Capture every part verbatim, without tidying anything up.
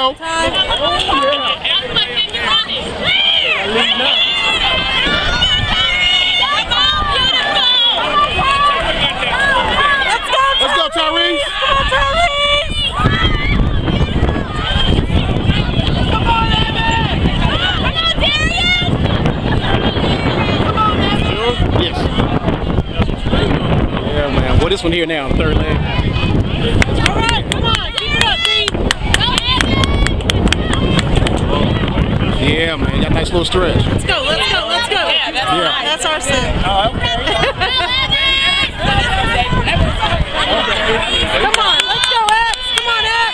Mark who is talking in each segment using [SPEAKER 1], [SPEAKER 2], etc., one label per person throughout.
[SPEAKER 1] go.
[SPEAKER 2] Time.
[SPEAKER 1] Let's go, Tyrese.
[SPEAKER 2] Come on, Tyrese. Come on, Evan. Come on, Darius. Come on, Evan.
[SPEAKER 1] Yes. Yeah, man. Well, this one here now, third leg.
[SPEAKER 2] All right, come on. Keep it up, D.
[SPEAKER 1] Yeah, man. Got a nice little stretch.
[SPEAKER 2] Let's go, let's go, let's go. Yeah, that's,
[SPEAKER 1] yeah.
[SPEAKER 2] Right. That's our set.
[SPEAKER 1] Oh, okay.
[SPEAKER 2] Come on, let's go, X. Come on, X.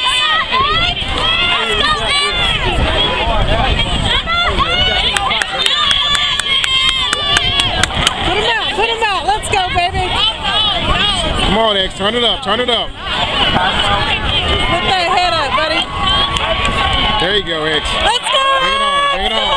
[SPEAKER 2] Put him out, put him out. Let's go, baby.
[SPEAKER 1] Come on, X. Turn it up, turn it up.
[SPEAKER 2] Put that head up, buddy.
[SPEAKER 1] There you go, X.
[SPEAKER 2] Let's go.
[SPEAKER 1] Bring it on, bring it on.